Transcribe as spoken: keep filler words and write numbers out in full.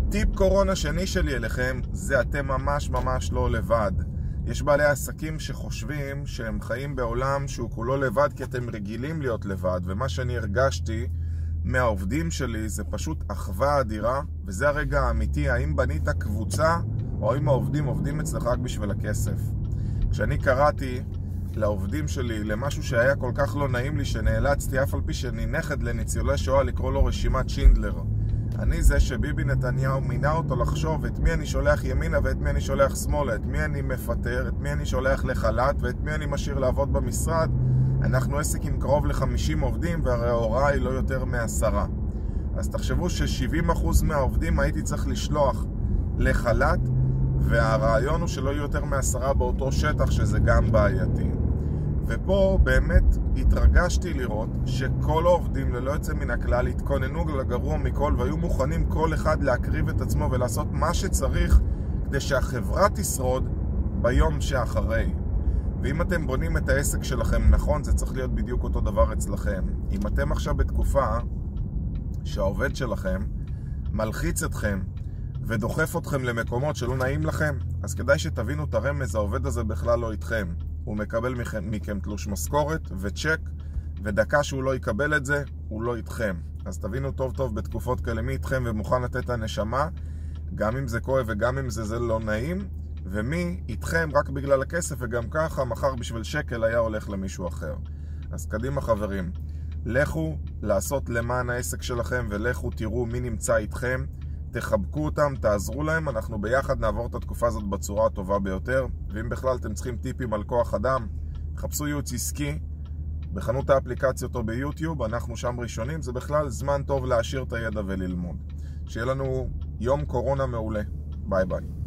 טיפ קורונה שני שלי אליכם, זה אתם ממש ממש לא לבד. יש בעלי עסקים שחושבים שהם חיים בעולם שהוא כולו לבד כי אתם רגילים להיות לבד, ומה שאני הרגשתי מהעובדים שלי זה פשוט אחווה אדירה, וזה הרגע האמיתי, האם בנית קבוצה או האם העובדים עובדים אצלך רק בשביל הכסף. כשאני קראתי לעובדים שלי למשהו שהיה כל כך לא נעים לי, שנאלצתי אף על פי שאני נכד לניצולי שואה לקרוא לו רשימת שינדלר. אני זה שביבי נתניהו מינה אותו לחשוב את מי אני שולח ימינה ואת מי אני שולח שמאלה, את מי אני מפטר, את מי אני שולח לחל"ת ואת מי אני משאיר לעבוד במשרד. אנחנו עסק עם קרוב ל-חמישים עובדים, והרי ההוראה היא לא יותר מעשרה. אז תחשבו ש-שבעים אחוז מהעובדים הייתי צריך לשלוח לחל"ת, והרעיון הוא שלא יהיו יותר מעשרה באותו שטח, שזה גם בעייתי. ופה באמת התרגשתי לראות שכל העובדים ללא יוצא מן הכלל התכוננו לגרוע מכל, והיו מוכנים כל אחד להקריב את עצמו ולעשות מה שצריך כדי שהחברה תשרוד ביום שאחרי. ואם אתם בונים את העסק שלכם נכון, זה צריך להיות בדיוק אותו דבר אצלכם. אם אתם עכשיו בתקופה שהעובד שלכם מלחיץ אתכם ודוחף אתכם למקומות שלא נעים לכם, אז כדאי שתבינו את הרמז, העובד הזה בכלל לא איתכם. הוא מקבל מכם, מכם תלוש משכורת וצ'ק, ודקה שהוא לא יקבל את זה, הוא לא איתכם. אז תבינו טוב טוב בתקופות כאלה מי איתכם ומוכן לתת את הנשמה, גם אם זה כואב וגם אם זה, זה לא נעים, ומי איתכם רק בגלל הכסף, וגם ככה מחר בשביל שקל היה הולך למישהו אחר. אז קדימה חברים, לכו לעשות למען העסק שלכם, ולכו תראו מי נמצא איתכם, תחבקו אותם, תעזרו להם, אנחנו ביחד נעבור את התקופה הזאת בצורה הטובה ביותר. ואם בכלל אתם צריכים טיפים על כוח אדם, חפשו ייעוץ עסקי בחנות האפליקציות או ביוטיוב, אנחנו שם ראשונים. זה בכלל זמן טוב להשאיר את הידע וללמוד. שיהיה לנו יום קורונה מעולה. ביי ביי.